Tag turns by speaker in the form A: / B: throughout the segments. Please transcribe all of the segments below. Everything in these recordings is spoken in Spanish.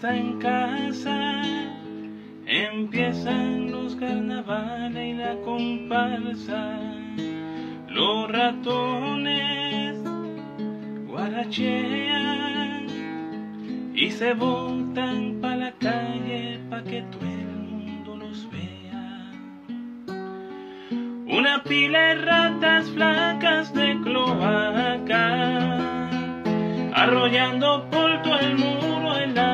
A: está en casa, empiezan los carnavales y la comparsa. Los ratones guarachean y se botan pa' la calle pa' que todo el mundo los vea. Una pila de ratas flacas de cloaca, arrollando por todo el muro en la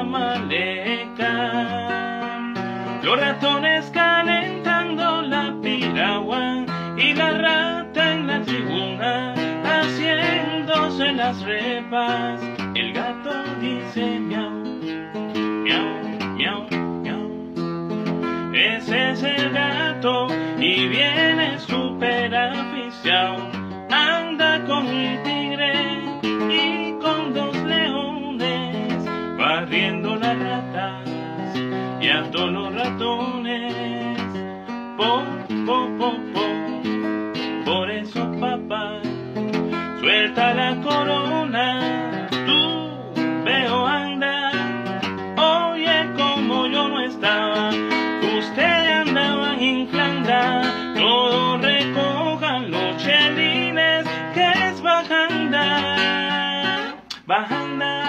A: maleca. Los ratones calentando la piragua y la rata en la tribuna haciéndose las repas. El gato dice miau, miau, miau, miau. Ese es el gato y viene súper aficiado. Anda con un tigre y con dos leones, barriendo las ratas y a todos los ratones. Po, po, po, po. Por eso, papá, suelta la corona, tú veo anda. Oye, como yo no estaba, ustedes andaban inflando. Todos recojan los chelines, que es bajanda, bajanda,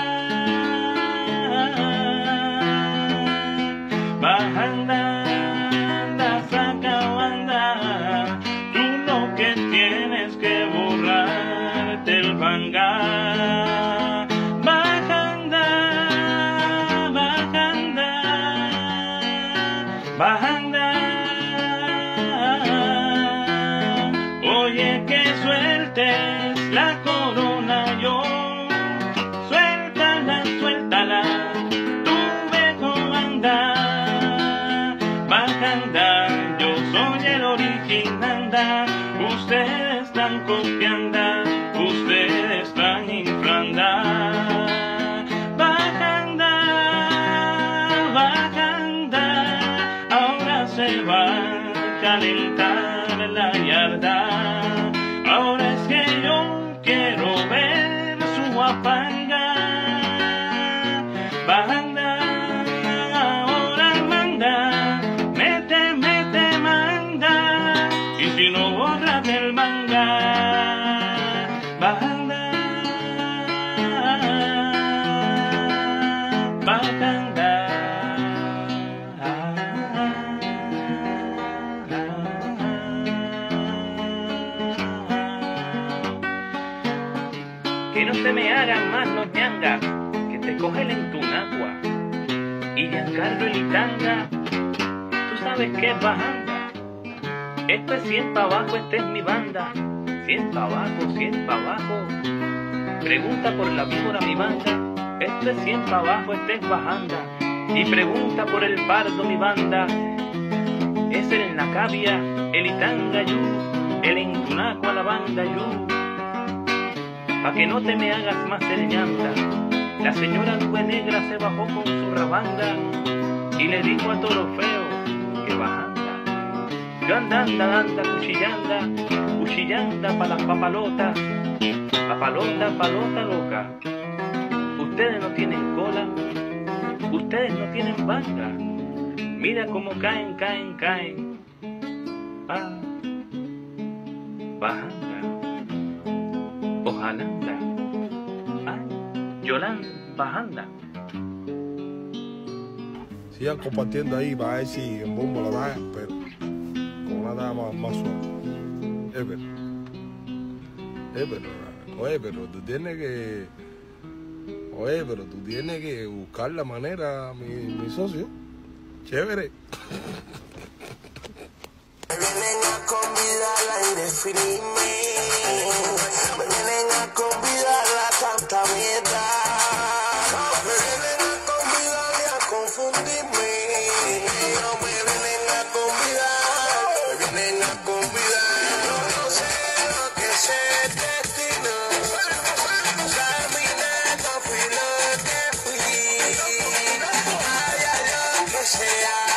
A: bajanda. Anda, saca banda, tú lo que tienes que borrarte el banga. Bajanda, bajanda, bajanda. Oye, que sueltes la corona yo, suéltala, suéltala, tú ve cómo anda. Bajanda, yo soy el original, ustedes están copiando, ustedes están inflando. Bajanda, bajanda, ahora se va a calentar la yarda. Ahora es que yo quiero ver su guapanga. Bajanda, ahora manda, mete, mete, manda, y si no borra del manga. Bajanda, bajanda. Que no se me hagan más los ñangas, que te coge el entunagua y Giancarlo el Itanga. Tú sabes que es bajanda. Esto es 100 pa' abajo, esta es mi banda. 100 pa' abajo, 100 pa' abajo. Pregunta por la víbora mi banda. Esto es 100 pa' abajo, esta es bajanda. Y pregunta por el pardo mi banda. Es el Nacabia, el Itanga yu, el entunagua la banda yu. Pa' que no te me hagas más el ñanda, la señora Nube Negra se bajó con su rabanda y le dijo a Toro Feo que bajanda. Yo anda, cuchillanda pa' las papalotas, papalota, palota loca. Ustedes no tienen cola, ustedes no tienen banda. Mira cómo caen, caen, caen. Bajanda. Ojalá, Yolanda, bajanda.
B: Sigan compartiendo ahí para ver si en bombo la da, pero con una dama más suave. Pero tú tienes que, buscar la manera, mi socio. Chévere.
C: Me vienen a convidar a indefinirme, me vienen a convidar a tanta mierda, me vienen a convidar y a confundirme, no me vienen a convidar, no sé lo que es el destino, caminé tan fui lo que fui, ay, ay, lo que sea.